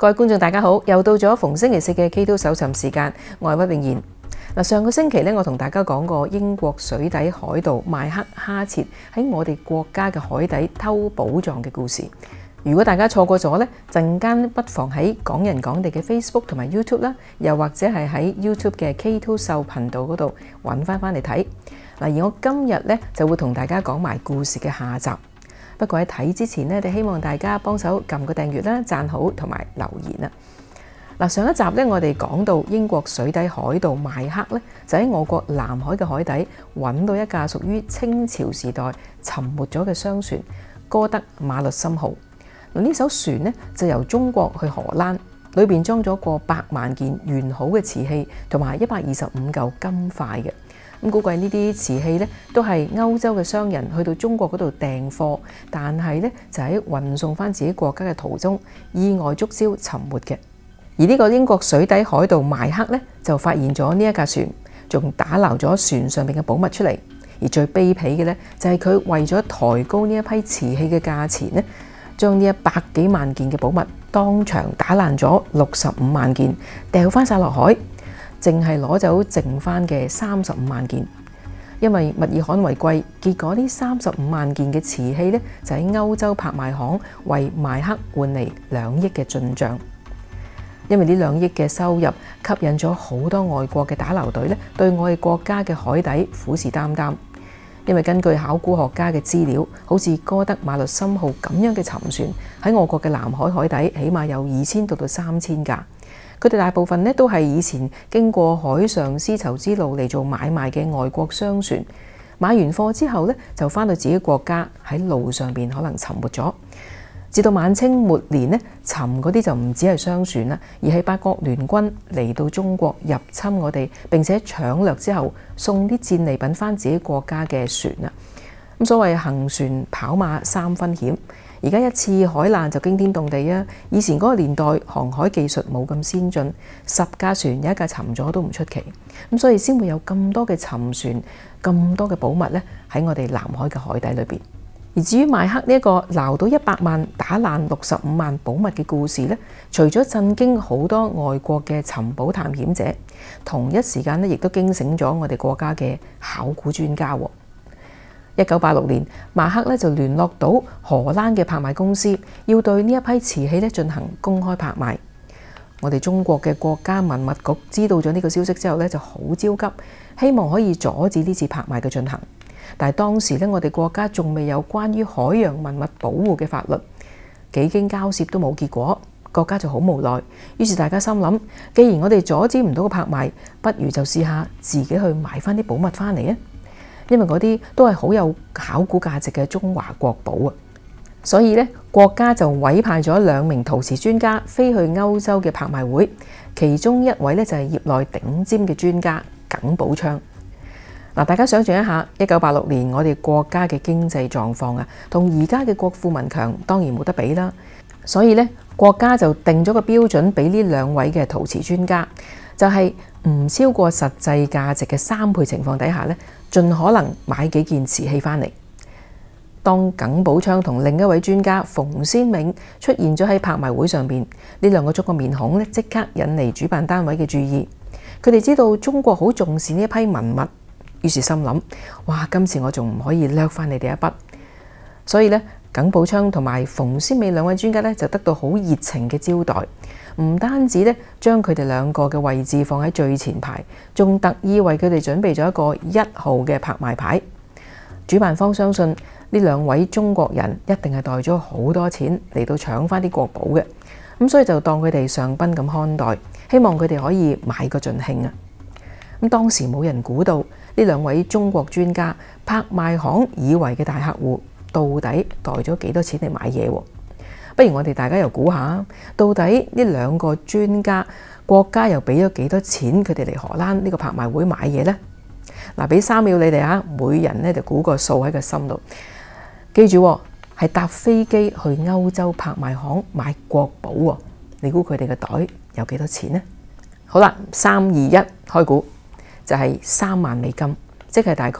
各位觀眾大家好，又到咗逢星期四嘅 K2 搜尋時間，我係屈穎妍。上個星期咧，我同大家講過英國水底海盜邁克哈切喺我哋國家嘅海底偷寶藏嘅故事。如果大家錯過咗咧，陣間不妨喺港人港地嘅 Facebook 同埋 YouTube 啦，又或者係喺 YouTube 嘅 K2 秀頻道嗰度揾翻嚟睇。而我今日咧就會同大家講埋故事嘅下集。不過喺睇之前呢，就希望大家幫手撳個訂閱啦、讚好同埋留言啦。上一集咧，我哋講到英國水底海盜邁克咧，就喺我國南海嘅海底揾到一架屬於清朝時代沉沒咗嘅商船哥德馬律森號。呢艘船呢，就由中國去荷蘭，裏邊裝咗過100萬件完好嘅瓷器同埋125嚿金塊嘅。估計呢啲瓷器咧都係歐洲嘅商人去到中國嗰度訂貨，但係咧就喺運送翻自己國家嘅途中意外觸礁沉沒嘅。而呢個英國水底海盜邁克咧就發現咗呢一架船，仲打撈咗船上面嘅寶物出嚟。而最卑鄙嘅咧就係佢為咗抬高呢一批瓷器嘅價錢咧，將呢100幾萬件嘅寶物當場打爛咗65萬件，掉翻晒落海。淨係攞走剩翻嘅35萬件，因為物以罕為貴，結果呢35萬件嘅瓷器呢，就喺歐洲拍賣行為邁克換嚟2億嘅進帳。因為呢2億嘅收入吸引咗好多外國嘅打撈隊呢，對我哋國家嘅海底虎視眈眈。因為根據考古學家嘅資料，好似哥德馬律森號咁樣嘅沉船喺我國嘅南海海底，起碼有2000到3000架。佢哋大部分呢都係以前經過海上絲綢之路嚟做買賣嘅外國商船，買完貨之後呢，就翻到自己國家，喺路上邊可能沉沒咗。至到晚清末年呢，沉嗰啲就唔止係商船啦，而係八國聯軍嚟到中國入侵我哋，並且搶掠之後送啲戰利品翻自己國家嘅船啦。咁所謂行船跑馬3分險。而家一次海難就驚天動地啊！以前嗰個年代航海技術冇咁先進，10架船有1架沉咗都唔出奇。咁所以先會有咁多嘅沉船、咁多嘅寶物咧喺我哋南海嘅海底裏邊。而至於邁克呢一個撈到100萬打爛65萬寶物嘅故事咧，除咗震驚好多外國嘅尋寶探險者，同一時間咧亦都驚醒咗我哋國家嘅考古專家。1986年，邁克咧就聯絡到荷蘭嘅拍賣公司，要對呢一批瓷器咧進行公開拍賣。我哋中國嘅國家文物局知道咗呢個消息之後咧，就好焦急，希望可以阻止呢次拍賣嘅進行。但係當時咧，我哋國家仲未有關於海洋文物保護嘅法律，幾經交涉都冇結果，國家就好無奈。於是大家心諗，既然我哋阻止唔到個拍賣，不如就試下自己去買翻啲寶物翻嚟啊！因為嗰啲都係好有考古價值嘅中華國寶啊，所以咧國家就委派咗2名陶瓷專家飛去歐洲嘅拍賣會，其中一位咧就係業內頂尖嘅專家耿寶昌。大家想象一下，1986年我哋國家嘅經濟狀況啊，同而家嘅國富民強當然冇得比啦。所以咧國家就定咗個標準俾呢2位嘅陶瓷專家，就係唔超過實際價值嘅3倍情況底下咧，盡可能買幾件瓷器翻嚟。當耿寶昌同另一位專家馮先銘出現咗喺拍賣會上邊，呢2個中國面孔咧即刻引嚟主辦單位嘅注意。佢哋知道中國好重視呢一批文物，於是心諗：哇，今次我仲唔可以掠翻你哋一筆？所以咧，耿寶昌同埋馮先銘2位專家咧就得到好熱情嘅招待。唔單止咧，將佢哋2個嘅位置放喺最前排，仲特意為佢哋準備咗一個1號嘅拍賣牌。主辦方相信呢2位中國人一定係帶咗好多錢嚟到搶翻啲國寶嘅，咁所以就當佢哋上賓咁看待，希望佢哋可以買個盡興啊！咁當時冇人估到呢2位中國專家拍賣行以為嘅大客戶，到底帶咗幾多錢嚟買嘢喎？不如我哋大家又估下，到底呢2個專家國家又俾咗幾多錢佢哋嚟荷蘭呢個拍賣會買嘢呢？俾3秒你哋啊，每人咧就估個數喺個心度。記住係搭飛機去歐洲拍賣行買國寶喎。你估佢哋嘅袋有幾多錢呢？好啦，3、2、1開估，就係3萬美金，即係大概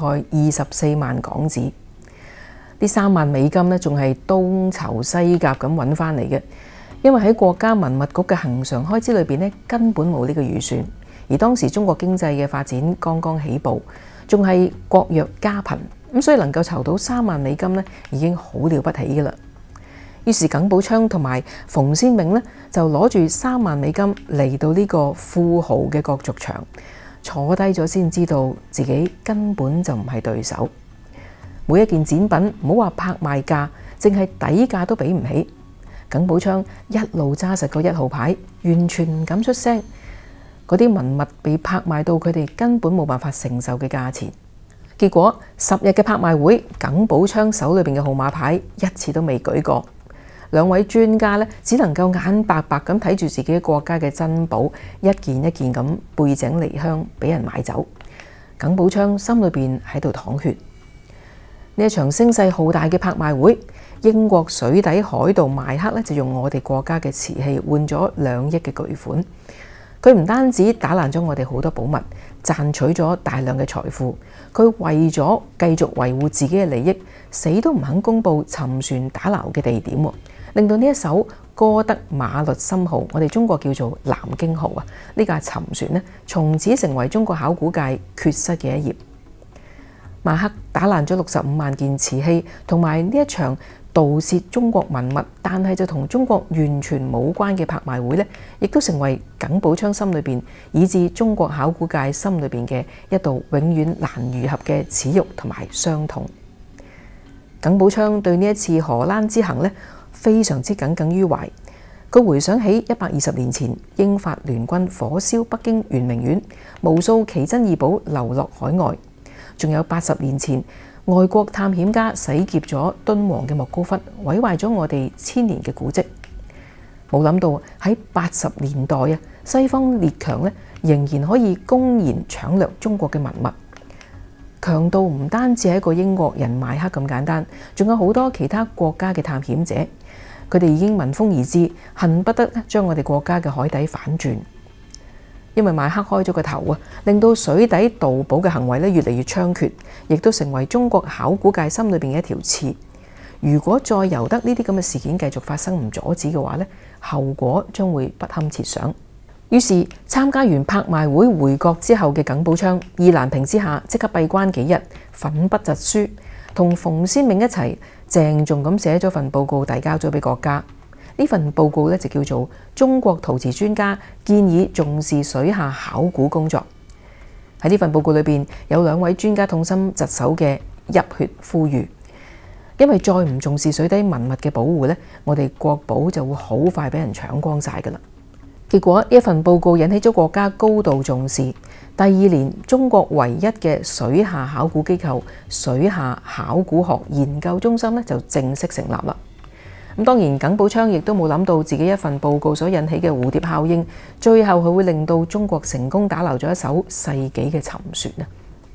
24萬港紙。呢3萬美金咧，仲係東籌西夾咁揾翻嚟嘅。 因為喺國家文物局嘅恆常開支裏邊咧，根本冇呢個預算。而當時中國經濟嘅發展剛剛起步，仲係國弱家貧，咁所以能夠籌到3萬美金咧，已經好了不起㗎啦。於是耿寶昌同埋馮先銘咧，就攞住3萬美金嚟到呢個富豪嘅角逐場，坐低咗先知道自己根本就唔係對手。每一件展品唔好話拍賣價，淨係底價都比唔起。耿寶昌一路揸實個1號牌，完全唔敢出聲。嗰啲文物被拍賣到佢哋根本冇辦法承受嘅價錢。結果10日嘅拍賣會，耿寶昌手裏邊嘅號碼牌一次都未舉過。兩位專家咧，只能夠眼白白咁睇住自己國家嘅珍寶一件一件咁背井離鄉俾人買走。耿寶昌心裏邊喺度淌血。呢一場聲勢浩大嘅拍賣會，英國水底海盜邁克咧就用我哋國家嘅瓷器換咗2億嘅巨款。佢唔單止打爛咗我哋好多寶物，賺取咗大量嘅財富。佢為咗繼續維護自己嘅利益，死都唔肯公布沉船打撈嘅地點，令到呢一艘哥德馬律森號，我哋中國叫做南京號啊，呢架沉船呢，從此成為中國考古界缺失嘅一頁。邁克打爛咗65萬件瓷器，同埋呢一場盜竊中國文物，但係就同中國完全冇關嘅拍賣會呢，亦都成為耿寶昌心裏邊，以至中國考古界心裏邊嘅一道永遠難愈合嘅恥辱同埋傷痛。耿寶昌對呢一次荷蘭之行呢，非常之耿耿於懷。佢回想起120年前英法聯軍火燒北京圓明園，無數奇珍異寶流落海外。仲有80年前，外國探險家洗劫咗敦煌嘅莫高窟，毀壞咗我哋1000年嘅古蹟。冇諗到喺80年代啊，西方列強咧仍然可以公然搶掠中國嘅文物。強盜唔單止係一個英國人邁克咁簡單，仲有好多其他國家嘅探險者，佢哋已經聞風而至，恨不得將我哋國家嘅海底反轉。因為邁克開咗個頭啊，令到水底盜寶嘅行為越嚟越猖獗，亦都成為中國考古界心裏邊嘅一條刺。如果再由得呢啲咁嘅事件繼續發生唔阻止嘅話呢，後果將會不堪設想。於是參加完拍賣會回國之後嘅耿寶昌，意難平之下即刻閉關幾日，奮筆疾書，同馮先銘一齊鄭重咁寫咗份報告遞交咗俾國家。呢份報告就叫做《中國陶瓷專家建議重視水下考古工作》。喺呢份報告裏邊，有2位專家痛心疾首嘅泣血呼籲，因為再唔重視水底文物嘅保護呢，我哋國寶就會好快俾人搶光晒噶啦。結果呢一份報告引起咗國家高度重視。第2年，中國唯一嘅水下考古機構水下考古學研究中心就正式成立啦。咁當然，耿寶昌亦都冇諗到自己一份報告所引起嘅蝴蝶效應，最後佢會令到中國成功打撈咗一艘世紀嘅沉船啊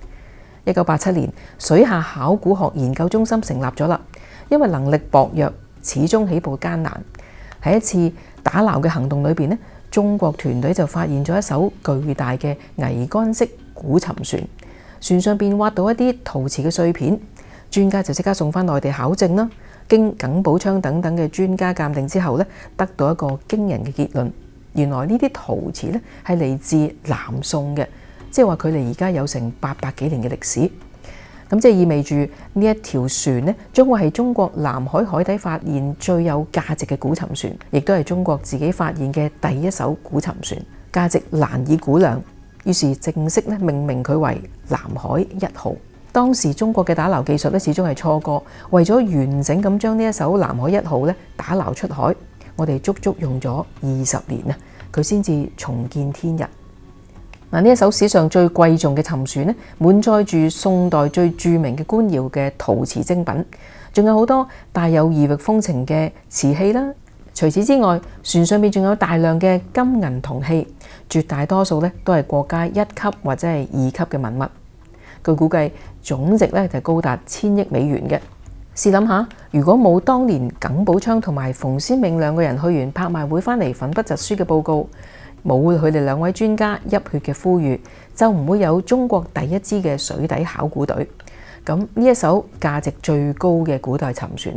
！1987年，水下考古學研究中心成立咗啦。因為能力薄弱，始終起步艱難。喺一次打撈嘅行動裏邊呢，中國團隊就發現咗一艘巨大嘅桅杆式古沉船，船上邊挖到一啲陶瓷嘅碎片，專家就即刻送翻內地考證啦。經耿寶昌等等嘅專家鑑定之後呢，得到一個驚人嘅結論，原來呢啲陶瓷呢係嚟自南宋嘅，即係話佢哋而家有成800幾年嘅歷史。咁即係意味住呢一條船呢，將會係中國南海海底發現最有價值嘅古沉船，亦都係中國自己發現嘅第一艘古沉船，價值難以估量。於是正式命名佢為南海1號。當時中國嘅打撈技術始終係錯過，為咗完整咁將呢一艘南海1號打撈出海，我哋足足用咗20年啊，佢先至重見天日。嗱，呢一艘史上最貴重嘅沉船滿載住宋代最著名嘅官窯嘅陶瓷精品，仲有好多帶有異域風情嘅瓷器啦。除此之外，船上面仲有大量嘅金銀銅器，絕大多數都係國家1級或者係2級嘅文物。據估計總值就高達1000億美元嘅。試諗下，如果冇當年耿寶昌同埋馮先銘2個人去完拍賣會翻嚟奮筆疾書嘅報告，冇佢哋2位專家泣血嘅呼籲，就唔會有中國第一支嘅水底考古隊。咁呢一艘價值最高嘅古代沉船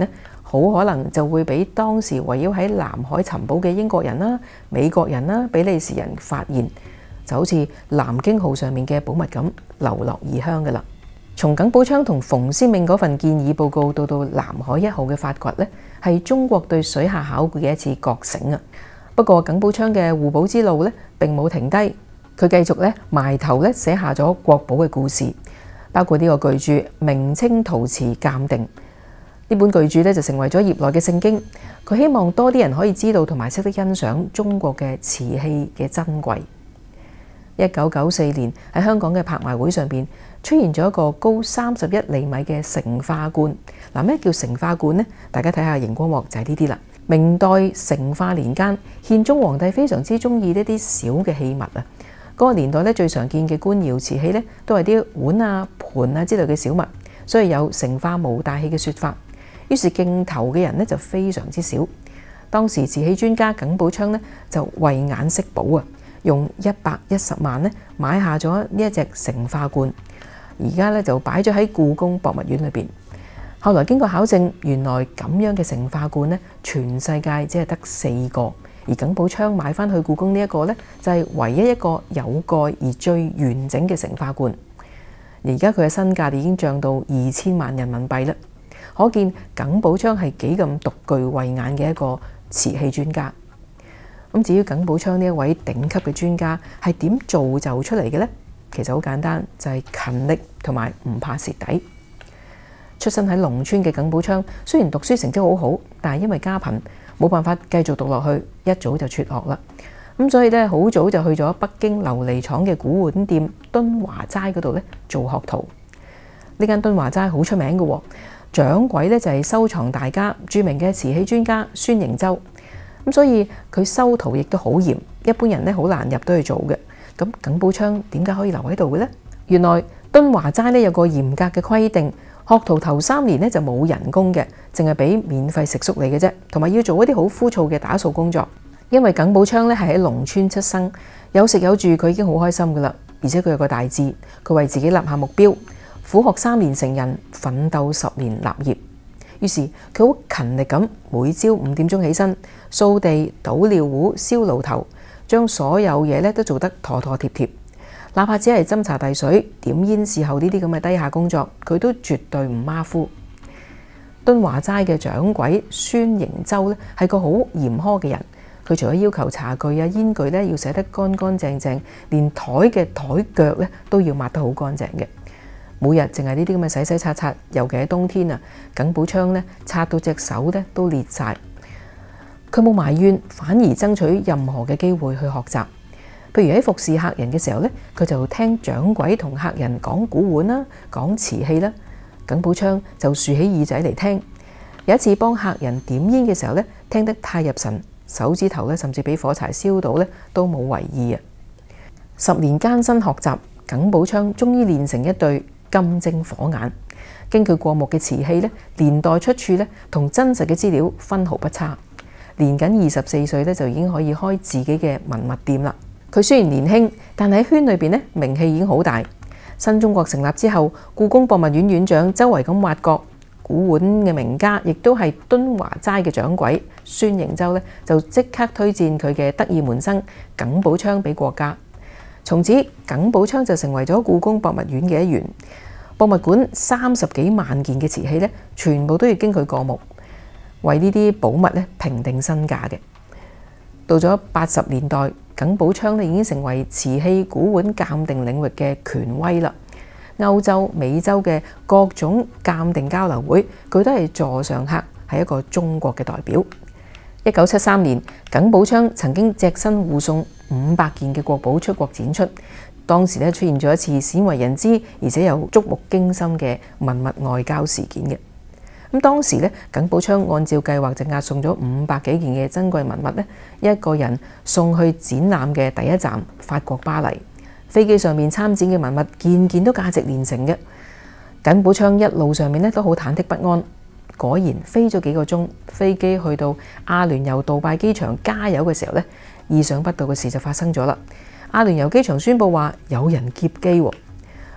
好可能就會俾當時圍繞喺南海尋寶嘅英國人啦、美國人啦、比利時人發現，就好似南京號上面嘅寶物咁流落異鄉㗎喇。從耿寶昌同馮先銘嗰份建議報告到南海1號嘅發掘呢，係中國對水下考古嘅一次覺醒啊！不過耿寶昌嘅護寶之路呢並冇停低，佢繼續呢埋頭呢寫下咗國寶嘅故事，包括呢個巨著《明清陶瓷鑑定》。呢本巨著呢就成為咗業內嘅聖經。佢希望多啲人可以知道同埋識得欣賞中國嘅瓷器嘅珍貴。1994年喺香港嘅拍賣會上邊出現咗一個高31厘米嘅成化罐。嗱，咩叫成化罐呢？大家睇下熒光幕就係呢啲啦。明代成化年間，憲宗皇帝非常之中意呢啲小嘅器物啊。嗰個年代咧最常見嘅官窯瓷器咧都係啲碗啊、盤啊之類嘅小物，所以有成化無大器嘅説法。於是競投嘅人咧就非常之少。當時瓷器專家耿寶昌咧就慧眼識寶啊，用110萬咧買下咗呢一隻成化罐，而家咧就擺咗喺故宮博物院裏邊。後來經過考證，原來咁樣嘅成化罐咧，全世界只係得4個，而耿寶昌買翻去故宮呢一個咧，就係唯一一個有蓋而最完整嘅成化罐。而家佢嘅身價已經漲到2000萬人民幣啦，可見耿寶昌係幾咁獨具慧眼嘅一個瓷器專家。咁至於耿寶昌呢一位頂級嘅專家係點造就出嚟嘅呢？其實好簡單，就係勤力同埋唔怕蝕底。出身喺農村嘅耿寶昌，雖然讀書成績好好，但係因為家貧，冇辦法繼續讀落去，一早就輟學啦。咁所以咧，好早就去咗北京琉璃廠嘅古玩店敦華齋嗰度咧做學徒。呢間敦華齋好出名嘅喎，掌櫃咧就係收藏大家、著名嘅瓷器專家孫瀛洲。咁所以佢收徒亦都好嚴，一般人咧好難入到去做嘅。咁耿寶昌點解可以留喺度嘅呢？原來敦華齋咧有個嚴格嘅規定，學徒頭3年咧就冇人工嘅，淨係俾免費食宿你嘅啫，同埋要做一啲好枯燥嘅打掃工作。因為耿寶昌咧係喺農村出生，有食有住，佢已經好開心噶啦。而且佢有個大志，佢為自己立下目標，苦學3年成人，奮鬥10年立業。於是佢好勤力咁，每朝5點鐘起身，掃地、倒尿壺、燒爐頭，將所有嘢咧都做得妥妥貼貼。哪怕只係斟茶遞水、點煙侍候呢啲咁嘅低下工作，佢都絕對唔馬虎。敦華齋嘅掌櫃孫瀛洲咧係個好嚴苛嘅人，佢除咗要求茶具啊、煙具咧要洗得乾乾淨淨，連台嘅台腳咧都要抹得好乾淨嘅。每日淨係呢啲咁嘅洗洗擦擦，尤其喺冬天啊，耿寶昌咧擦到隻手咧都裂晒。佢冇埋怨，反而爭取任何嘅機會去學習。譬如喺服侍客人嘅時候咧，佢就聽掌櫃同客人講古玩啦、講瓷器啦。耿寶昌就豎起耳仔嚟聽。有一次幫客人點煙嘅時候咧，聽得太入神，手指頭咧甚至俾火柴燒到咧，都冇為意啊。10年艱辛學習，耿寶昌終於練成一對金睛火眼。經佢過目嘅瓷器咧，年代出處咧同真實嘅資料分毫不差。年僅24歲咧就已經可以開自己嘅文物店啦。佢雖然年輕，但喺圈裏邊咧名氣已經好大。新中國成立之後，故宮博物院院長周圍咁挖掘古玩嘅名家，亦都係敦華齋嘅掌櫃孫瀛洲咧，就即刻推薦佢嘅得意門生耿寶昌俾國家。從此，耿寶昌就成為咗故宮博物院嘅一員。博物館30幾萬件嘅瓷器咧，全部都要經佢過目，為呢啲寶物咧評定身價嘅。到咗80年代，耿寶昌咧已經成為瓷器古玩鑑定領域嘅權威啦。歐洲、美洲嘅各種鑑定交流會，佢都係座上客，係一個中國嘅代表。1973年，耿寶昌曾經隻身護送500件嘅國寶出國展出，當時咧出現咗一次鮮為人知而且又觸目驚心嘅文物外交事件嘅。咁當時咧，耿寶昌按照計劃就押送咗500幾件嘅珍貴文物咧，一個人送去展覽嘅第一站法國巴黎。飛機上面參展嘅文物件件都價值連城嘅。耿寶昌一路上面咧都好忐忑不安。果然飛咗幾個鐘，飛機去到阿聯酋杜拜機場加油嘅時候咧，意想不到嘅事就發生咗啦。阿聯酋機場宣布話有人劫機喎。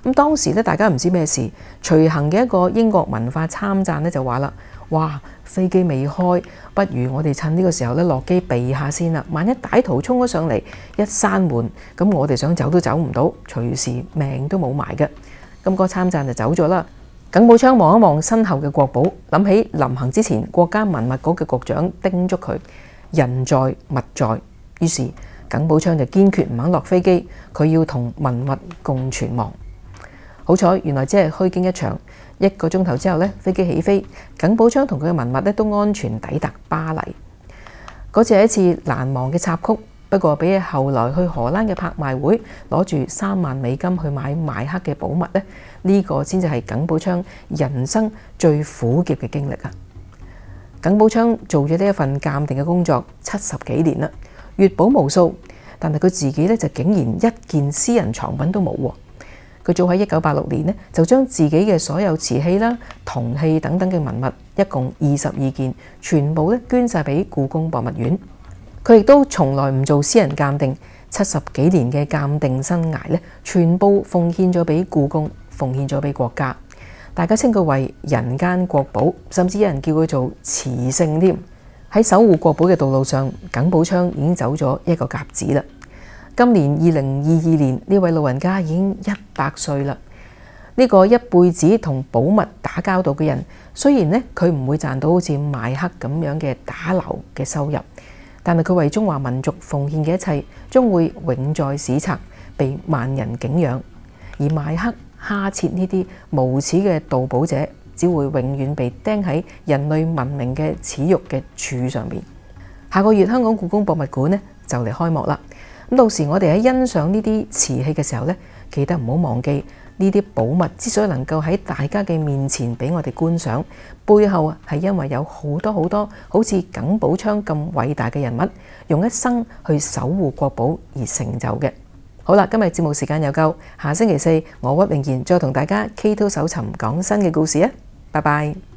咁當時咧，大家唔知咩事，隨行嘅一個英國文化參贊咧就話啦：哇，飛機未開，不如我哋趁呢個時候咧落機避下先啦。萬一歹徒衝咗上嚟，一閂門，咁我哋想走都走唔到，隨時命都冇埋嘅。咁個參贊就走咗啦。耿寶昌望一望身後嘅國寶，諗起臨行之前國家文物局嘅局長叮囑佢人在物在，於是耿寶昌就堅決唔肯落飛機，佢要同文物共存亡。好彩，原來只係虛驚一場。1個鐘頭之後咧，飛機起飛，耿寶昌同佢嘅文物咧都安全抵達巴黎。嗰次係一次難忘嘅插曲，不過比起後來去荷蘭嘅拍賣會攞住3萬美金去買邁克嘅寶物咧，呢個先至係耿寶昌人生最苦澀嘅經歷啊！耿寶昌做咗呢一份鑑定嘅工作70幾年啦，閱寶無數，但係佢自己咧就竟然一件私人藏品都冇喎。佢早喺1986年呢，就將自己嘅所有瓷器啦、銅器等等嘅文物，一共22件，全部咧捐晒俾故宮博物院。佢亦都從來唔做私人鑑定，70幾年嘅鑑定生涯咧，全部奉獻咗俾故宮，奉獻咗俾國家。大家稱佢為人間國寶，甚至有人叫佢做瓷聖添。喺守護國寶嘅道路上，耿寶昌已經走咗一個甲子啦。今年2022年，呢位老人家已經100歲啦。呢個一輩子同寶物打交道嘅人，雖然呢，佢唔會賺到好似邁克咁樣嘅打流嘅收入，但係佢為中華民族奉獻嘅一切，將會永在史冊，被萬人敬仰。而邁克、哈切呢啲無恥嘅盜寶者，只會永遠被釘喺人類文明嘅恥辱嘅柱上面。下個月香港故宮博物館呢就嚟開幕啦。咁到時我哋喺欣賞呢啲瓷器嘅時候呢，記得唔好忘記呢啲寶物之所以能夠喺大家嘅面前俾我哋觀賞，背後係因為有好多好似耿寶昌咁偉大嘅人物，用一生去守護國寶而成就嘅。好啦，今日節目時間又夠，下星期4我屈穎妍再同大家 K2 搜尋講新嘅故事啊！拜拜。